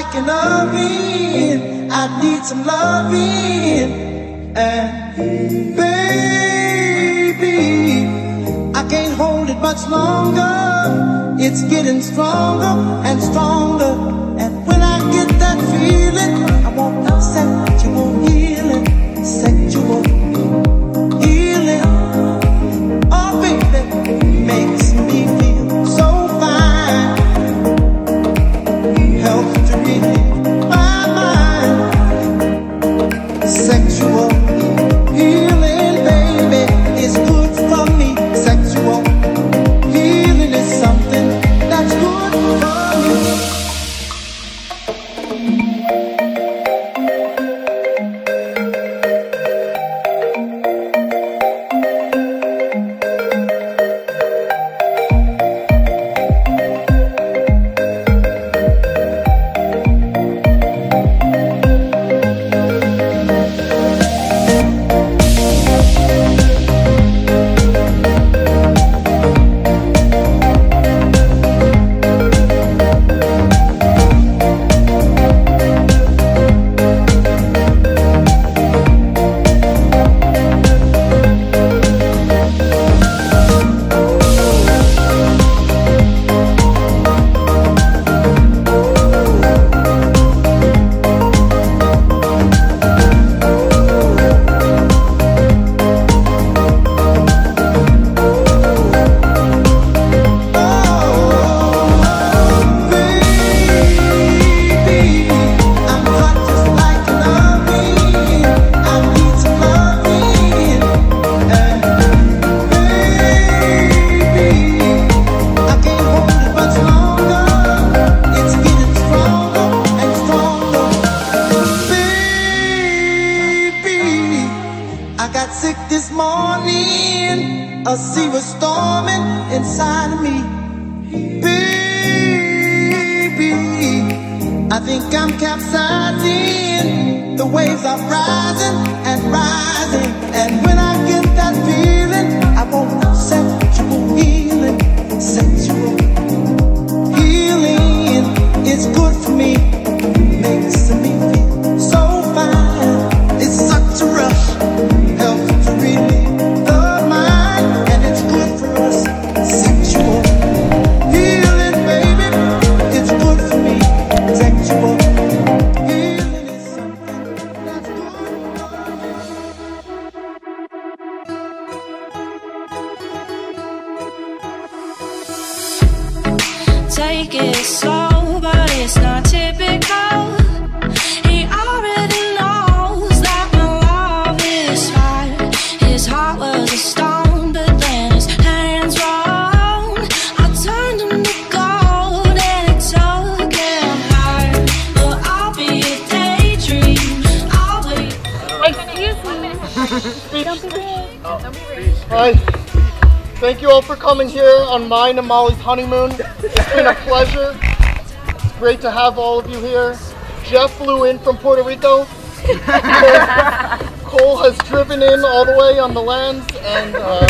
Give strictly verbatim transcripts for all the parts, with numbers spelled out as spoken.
like an oven. I need some loving. And baby, I can't hold it much longer. It's getting stronger and stronger. And when I get that feeling, I want sexual healing, sexual healing. Oh baby, makes me feel so fine. Helps to relieve my mind. Sexual healing, baby, is good for me. Sexual healing is something that's good for me. A sea was storming inside of me. Baby, I think I'm capsizing. The waves are rising and rising. And when I get that feeling, I want sexual healing. Sexual healing is good for me. Makes me feel so fine. It's such a rush. Helps to relieve. Take it slow, but it's not typical. He already knows that my love is fire. His heart was a stone, but then his hands rolled. I turned him to gold and it took it hard. But I'll be a daydream. I'll wait. Excuse me. Don't be rude. Oh, don't be rude. Hi. Thank you all for coming here on mine and Molly's honeymoon. It's been a pleasure. It's great to have all of you here. Jeff flew in from Puerto Rico. Cole has driven in all the way on the lands and uh,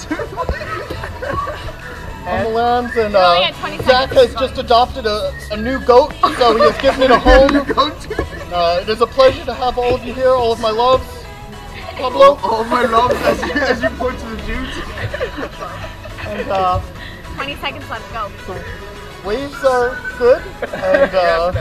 on the lands, and uh, Zach has just adopted a, a new goat, so he has given it a home. Uh, it is a pleasure to have all of you here, all of my loves. Pablo? All, all of my loves as you, as you point to the dudes. And, uh, twenty seconds left, go. So waves are good, and uh,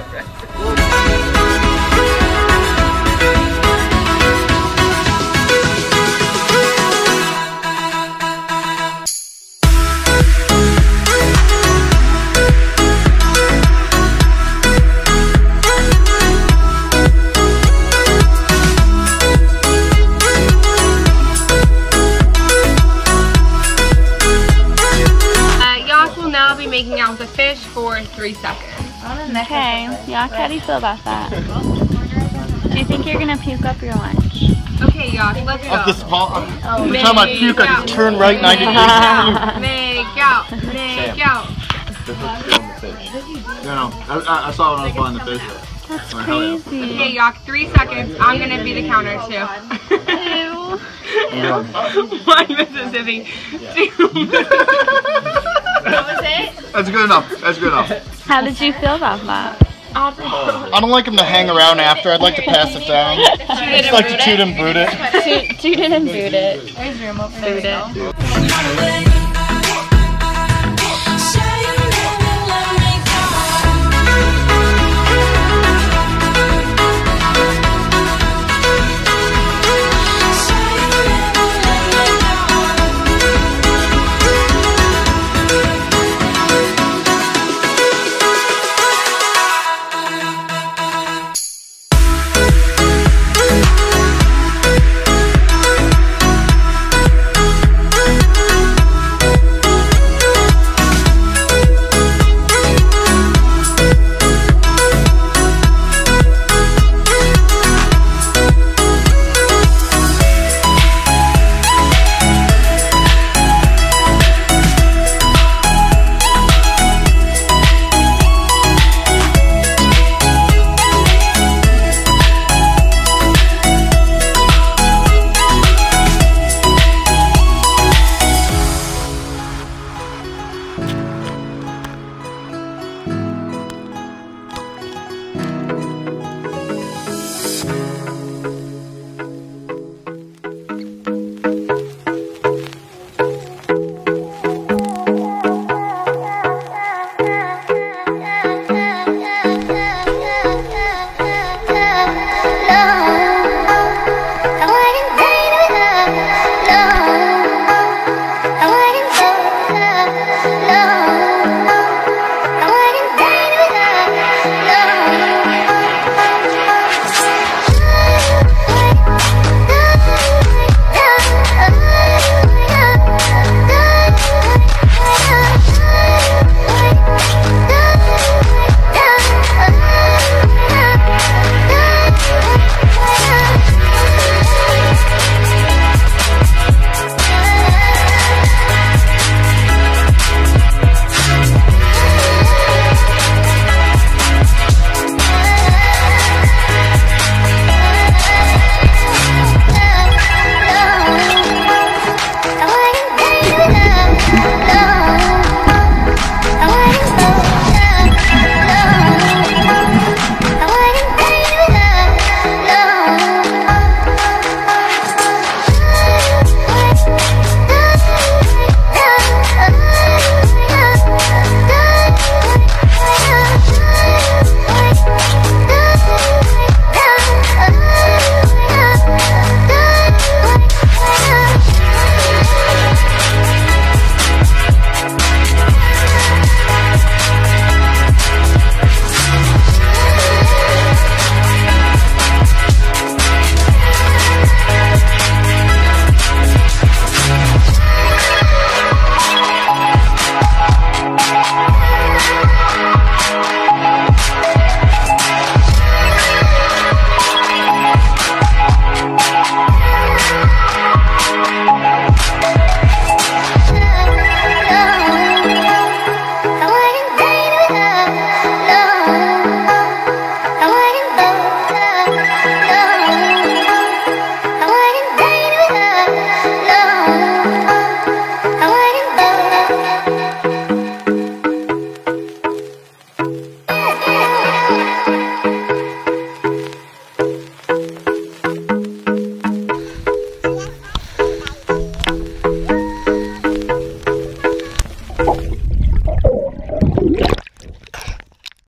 making out with the fish for three seconds. Okay, Yacht, how do you feel about that? Do you think you're gonna puke up your lunch? Okay, Yacht, let's go. I'm just, I'm, every time I puke, I just turn right ninety degrees. Make out, make out. No, no, I, I saw when I was buying the fish. That's crazy. Okay, Yacht, three seconds. I'm gonna be the counter too. Ew. One Mississippi. Two. That was it? That's good enough. That's good enough. How did you feel about that? I don't like them to hang around after. I'd like to pass it down. It's like to toot and boot it. Toot, toot it and boot it. There's room over Boot there. it.